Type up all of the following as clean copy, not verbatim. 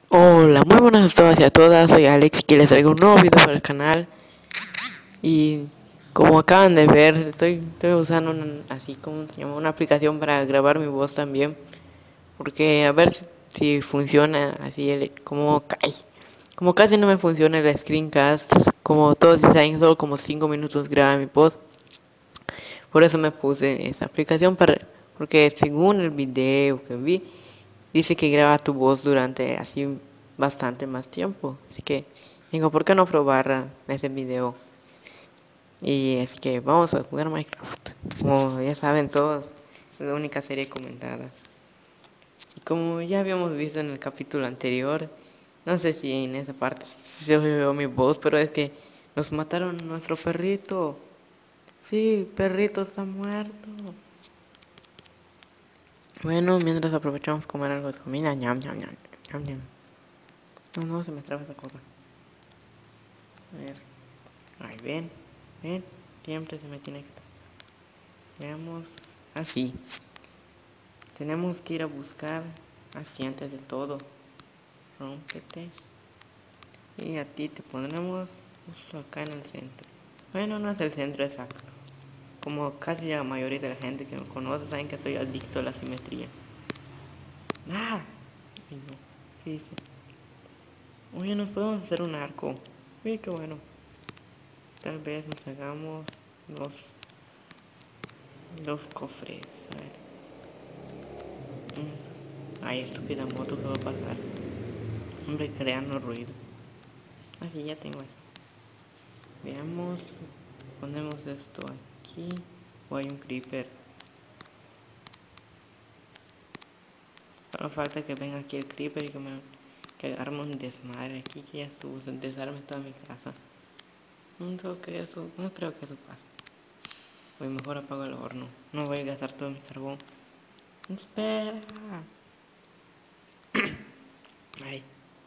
Hola, muy buenas a todas y a todas, soy Alex y les traigo un nuevo video para el canal. Y como acaban de ver, estoy usando así como se llama, una aplicación para grabar mi voz también. Porque a ver si funciona así, como casi no me funciona el screencast, como todos saben, solo como 5 minutos graba mi voz. Por eso me puse esa aplicación porque según el video que vi, dice que graba tu voz durante así bastante más tiempo. Así que digo, ¿por qué no probar ese video? Y es que vamos a jugar Minecraft. Como ya saben todos, es la única serie comentada. Y como ya habíamos visto en el capítulo anterior, no sé si en esa parte se oyó mi voz, pero es que nos mataron nuestro perrito. Sí, perrito está muerto. Bueno, mientras aprovechamos comer algo de comida, ñam, ñam, ñam, ñam, ñam. No, se me traba esa cosa. A ver, ahí ven, siempre se me tiene que... Veamos, así. Tenemos que ir a buscar, así antes de todo. Rómpete. Y a ti te pondremos justo acá en el centro. Bueno, no es el centro exacto. Como casi la mayoría de la gente que me conoce saben que soy adicto a la simetría. ¡Ah! Ay, no. ¿Qué dice? Oye, nos podemos hacer un arco. Uy, qué bueno. Tal vez nos hagamos los cofres. A ver. Ay, estúpida moto que va a pasar. Hombre, creando ruido. Así ya tengo esto. Veamos. Ponemos esto aquí. O hay un creeper. Solo falta que venga aquí el creeper y que arme un desmadre aquí. Que ya estuvo. Se desarme toda mi casa. No creo que eso pase. Voy mejor apago el horno. No voy a gastar todo mi carbón. Espera. Ay.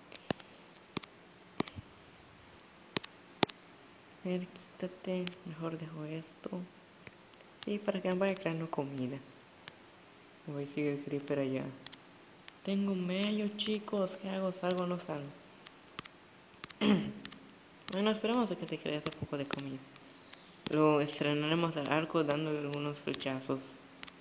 A ver, quítate. Mejor dejo esto. Y para que me vaya creando comida. Voy a seguir el creeper allá. Tengo medio, chicos. ¿Qué hago? ¿Salgo o no salgo? Bueno, esperamos a que se cree ese poco de comida. Lo estrenaremos al arco dándole algunos flechazos.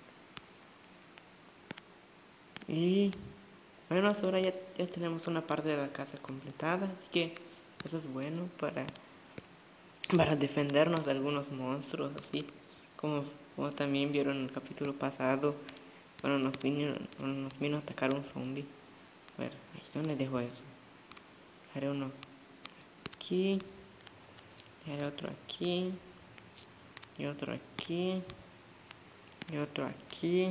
Y bueno, hasta ahora ya tenemos una parte de la casa completada. Así que eso es bueno para defendernos de algunos monstruos. Así como también vieron en el capítulo pasado. Cuando nos vino a atacar un zombie. A ver, ¿dónde dejo eso? Haré uno aquí. Haré otro aquí. Y otro aquí. Y otro aquí.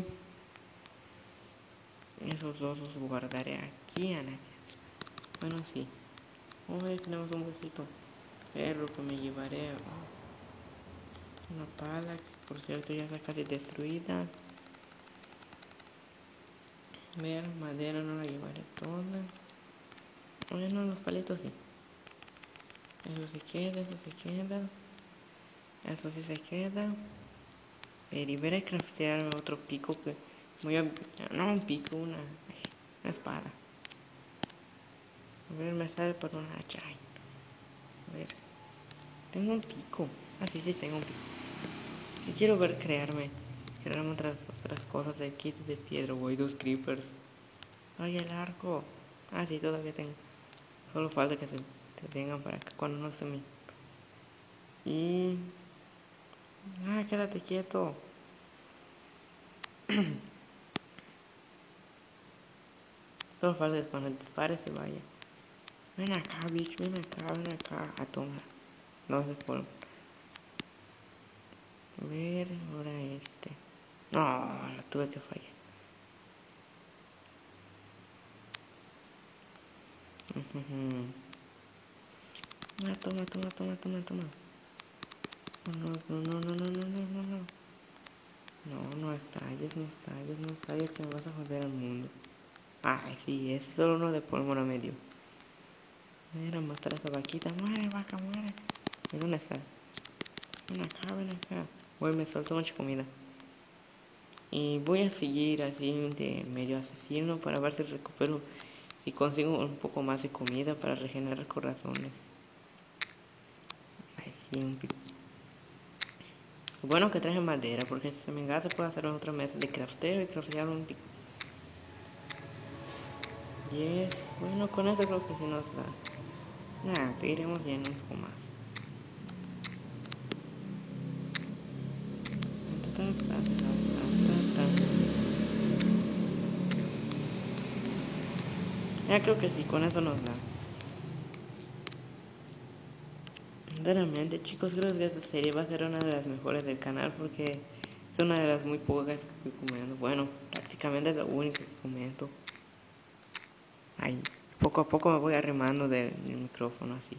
Esos dos los guardaré aquí, Ana. Bueno, sí. Hoy tenemos un huesito. Pero que me llevaré una pala, que por cierto ya está casi destruida. Ver, madera no la llevaré toda. Oye, no, los palitos sí. Eso se queda, eso se queda. Eso sí se queda. Ver, y veré craftearme otro pico que voy a... No, un pico, una espada. A ver, me sale por una hacha. A ver, tengo un pico. Ah, sí, tengo un pico. Y quiero crearme otras cosas de kit de piedra. Voy, 2 creepers. Ay, el arco. Ah, sí, todavía tengo. Solo falta que se vengan para acá cuando no se me... Y... Ah, quédate quieto. Solo falta que cuando dispare se vaya. Ven acá, bicho, ven acá, ven acá. A tomar. No se por... A ver, ahora este. No, la tuve que fallar. Ah, toma. No, no, no, no, no, no, no, no, no. No estalles que me vas a joder al mundo. Ay, sí, es solo uno de pólvora medio. Mira, matar a esa vaquita. Muere, vaca, muere. ¿Y dónde está? Ven acá, ven acá. Voy, me soltó mucha comida. Y voy a seguir así de medio asesino para ver si si consigo un poco más de comida para regenerar corazones. Ay, y un pico. Bueno que traje madera, porque si se me engasa puedo hacer otra mesa de crafteo y craftear un pico. 10. Bueno, con eso creo que sí nos da. Nada, seguiremos yendo un poco más. Ya creo que sí, con eso nos da. Sinceramente, chicos, creo que esta serie va a ser una de las mejores del canal porque es una de las muy pocas que estoy comiendo. Bueno, prácticamente es la única que comento. Ay, poco a poco me voy arrimando del micrófono así.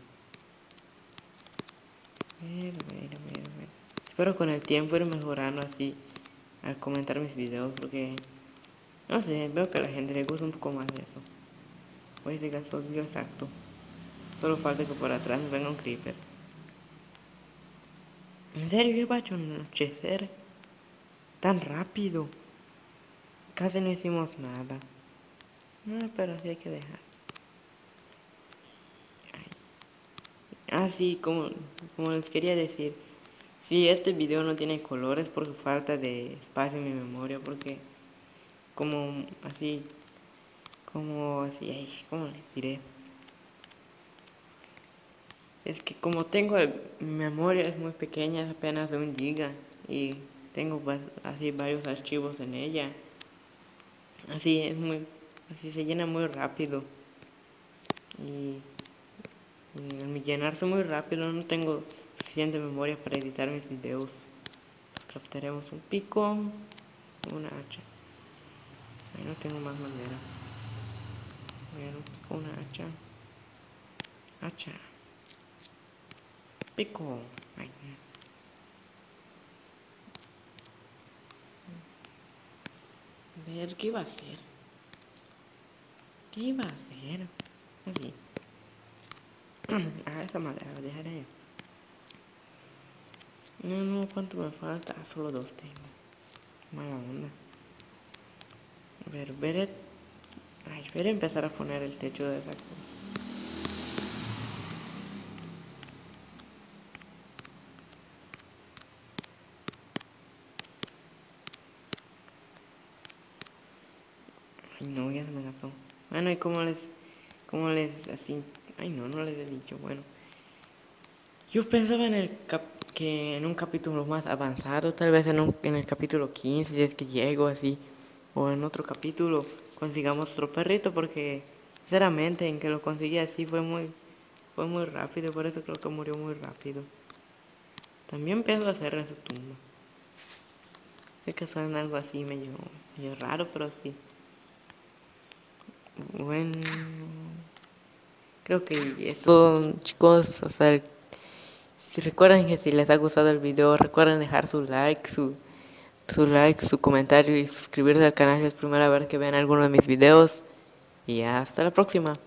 A ver. Espero con el tiempo ir mejorando así al comentar mis videos porque, no sé, veo que a la gente le gusta un poco más de eso. Pues de gasolio exacto. Solo falta que por atrás venga un creeper. ¿En serio ya va a anochecer? Tan rápido. Casi no hicimos nada. No, pero sí hay que dejar. Sí, como les quería decir. Si este video no tiene colores por falta de espacio en mi memoria, porque como así, ay, ¿cómo les diré? Es que como tengo mi memoria es muy pequeña, es apenas de 1 giga y tengo así varios archivos en ella. Así se llena muy rápido y, y al llenarse muy rápido no tengo suficiente memoria para editar mis videos. Craftaremos un pico, una hacha. Ahí no tengo más madera. Un pico, una hacha. Hacha. Pico. Ay, a ver, ¿qué iba a hacer? ¿Qué iba a hacer? Así. Esa madera la dejaré. No, ¿cuánto me falta? Solo 2 tengo. Mala onda. A ver, veré empezar a poner el techo de esa cosa. Ay, no, ya se me gastó. Bueno, y así, ay, no les he dicho, bueno. Yo pensaba que en un capítulo más avanzado, tal vez en el capítulo 15, si es que llego así, o en otro capítulo consigamos otro perrito, porque sinceramente en que lo conseguí así fue muy rápido, por eso creo que murió muy rápido. También pienso hacerle su tumba. Sé que suena algo así medio raro, pero sí. Bueno, creo que es todo, chicos. O sea, si recuerden que si les ha gustado el video, recuerden dejar su comentario y suscribirse al canal si es primera vez que ven alguno de mis videos. Y hasta la próxima.